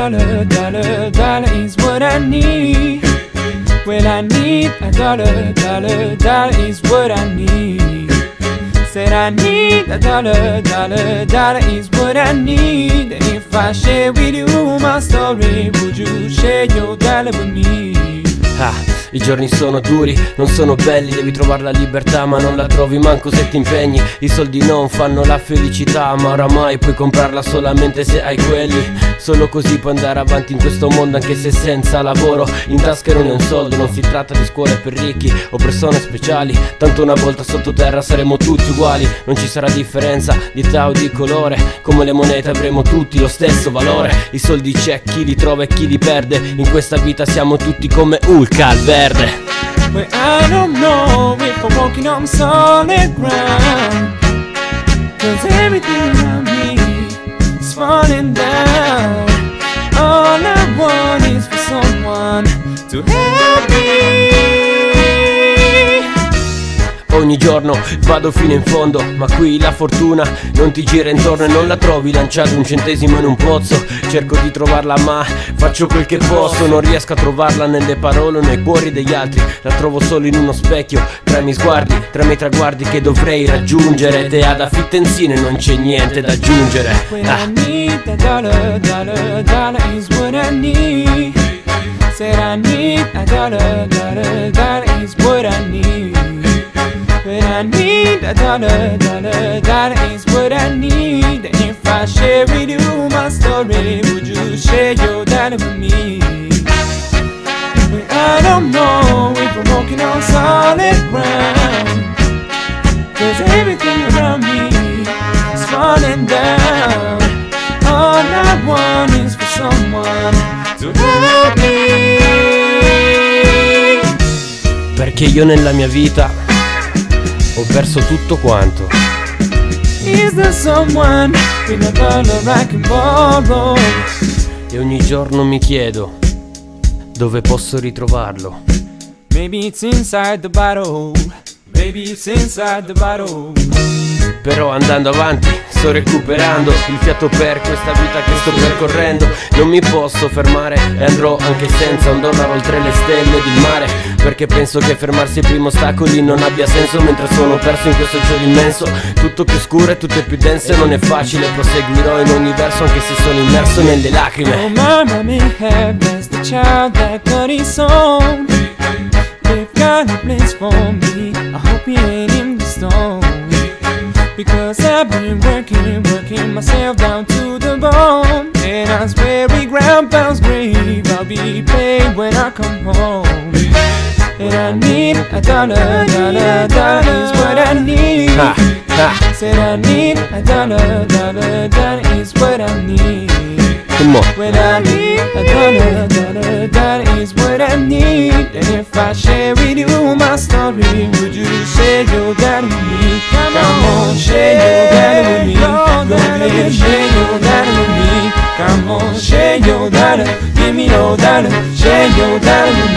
dollar is what I need. Well, I need a dollar is what I need. Said I need a dollar is what I need. And if I share with you my story, would you share your dollar with me? I giorni sono duri, non sono belli, devi trovare la libertà ma non la trovi manco se ti impegni. I soldi non fanno la felicità, ma oramai puoi comprarla solamente se hai quelli. Solo così puoi andare avanti in questo mondo anche se senza lavoro. In tasca non è un soldo, non si tratta di scuole per ricchi o persone speciali. Tanto una volta sottoterra saremo tutti uguali. Non ci sarà differenza di età o di colore, come le monete avremo tutti lo stesso valore. I soldi c'è chi li trova e chi li perde, in questa vita siamo tutti come Hulk al verde. Well, I don't know if I'm walking on solid ground, 'cause everything around me is falling down. All I want is for someone to help me. Ogni giorno vado fino in fondo, ma qui la fortuna non ti gira intorno e non la trovi lanciato un centesimo in un pozzo. Cerco di trovarla ma faccio quel che posso, non riesco a trovarla nelle parole o nei cuori degli altri. La trovo solo in uno specchio, tra i miei sguardi, tra i miei traguardi che dovrei raggiungere. Te ad affittenzine non c'è niente da aggiungere. When I need a dollar is what I need. Said I need a dollar is what I need. When I need a dollar is what I need. And if I share with you my story, would you share your dollar with me? But I don't know if I'm walking on solid ground, 'cause everything around me is falling down. All I want is for someone to help me. Perché io nella mia vita ho perso tutto quanto. Is there someone with a dollar I can borrow? E ogni giorno mi chiedo dove posso ritrovarlo. Maybe it's inside the bottle. Maybe it's inside the bottle. Però andando avanti sto recuperando il fiato per questa vita che sto percorrendo. Non mi posso fermare e andrò anche senza un dollaro oltre le stelle ed il mare, perché penso che fermarsi ai primi ostacoli non abbia senso, mentre sono perso in questo cielo immenso. Tutto più scuro e tutto più denso, non è facile, proseguirò in ogni verso anche se sono immerso nelle lacrime. Oh mama may have blessed the child that got his own. If God had plans for me, I hope he ain't in the stone. Because I've been working myself down to the bone. And I swear every ground pound's grave I'll be paid when I come home. And I need a dollar is what I need. Said I need a dollar is what I need. Come on. When I need a dollar is what I need. And if I share with you my story, would you share your dollar with me? Come on, share your dollar with me. Baby, share your dollar with me. Come on, share your dollar. Give me your dollar, share your dollar with me.